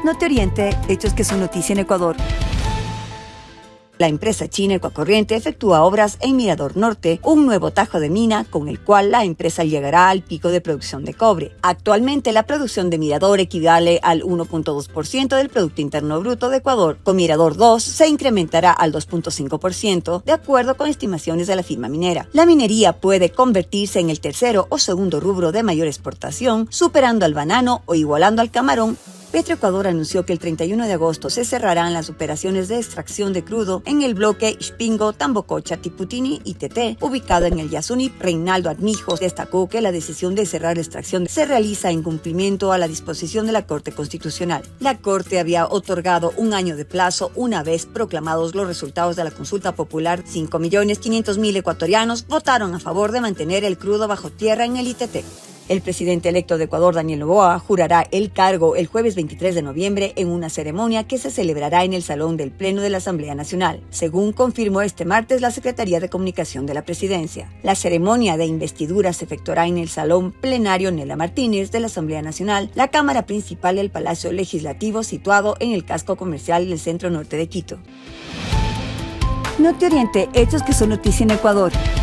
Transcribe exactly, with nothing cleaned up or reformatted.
Norte Oriente, hechos que son noticia en Ecuador. La empresa china Ecuacorriente efectúa obras en Mirador Norte, un nuevo tajo de mina con el cual la empresa llegará al pico de producción de cobre. Actualmente la producción de Mirador equivale al uno punto dos por ciento del Producto Interno Bruto de Ecuador. Con Mirador dos se incrementará al dos punto cinco por ciento, de acuerdo con estimaciones de la firma minera. La minería puede convertirse en el tercero o segundo rubro de mayor exportación, superando al banano o igualando al camarón. Petroecuador anunció que el treinta y uno de agosto se cerrarán las operaciones de extracción de crudo en el bloque Xpingo, Tambococha, Tiputini y Teté, ubicado en el Yasuní. Reinaldo Armijos destacó que la decisión de cerrar la extracción se realiza en cumplimiento a la disposición de la Corte Constitucional. La Corte había otorgado un año de plazo una vez proclamados los resultados de la consulta popular. cinco millones quinientos mil ecuatorianos votaron a favor de mantener el crudo bajo tierra en el I T T. El presidente electo de Ecuador, Daniel Noboa, jurará el cargo el jueves veintitrés de noviembre en una ceremonia que se celebrará en el Salón del Pleno de la Asamblea Nacional, según confirmó este martes la Secretaría de Comunicación de la Presidencia. La ceremonia de investidura se efectuará en el Salón Plenario Nela Martínez de la Asamblea Nacional, la cámara principal del Palacio Legislativo situado en el casco comercial del centro norte de Quito. Norte Oriente, hechos que son noticia en Ecuador.